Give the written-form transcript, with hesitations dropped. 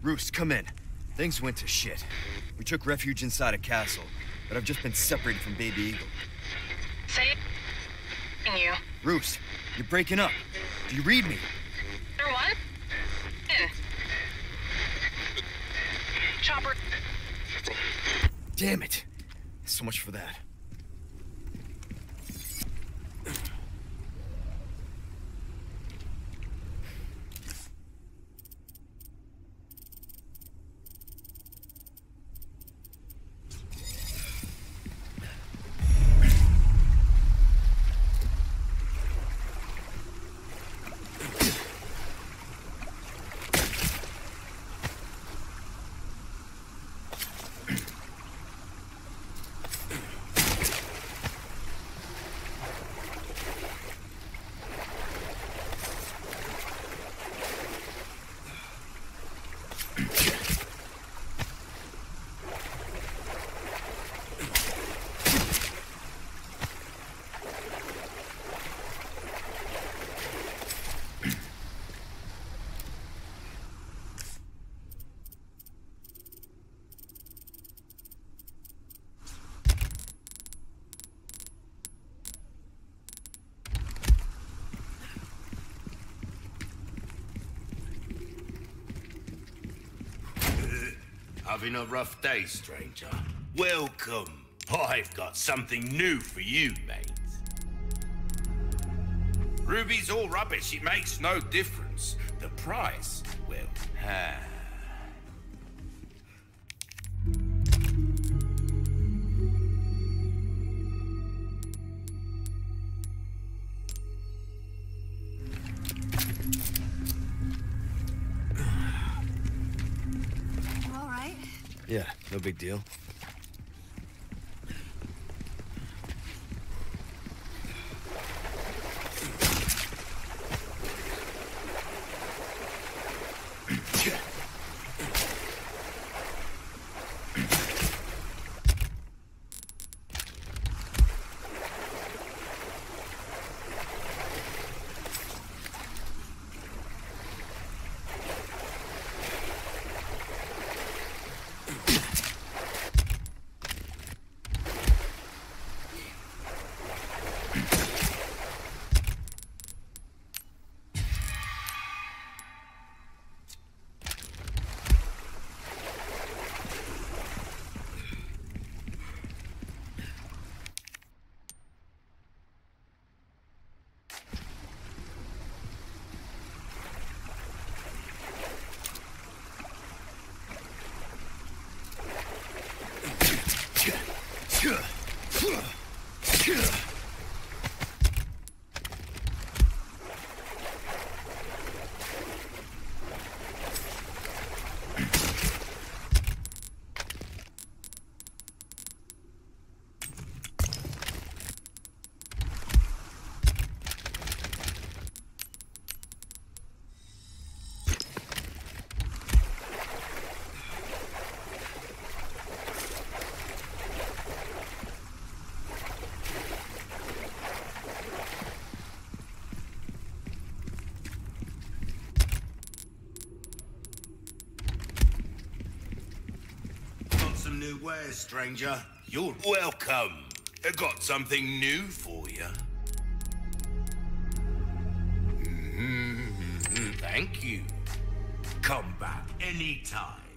Roost, come in. Things went to shit. We took refuge inside a castle, but I've just been separated from Baby Eagle. Say you. Roost, you're breaking up. Do you read me? Or what? In. Chopper. Damn it. So much for that. Having a rough day, stranger? Welcome. I've got something new for you, mate. Ruby's all rubbish. It makes no difference. The price, well, Yeah, no big deal. some new wares, stranger. You're welcome. I got something new for you. Thank you. Come back anytime.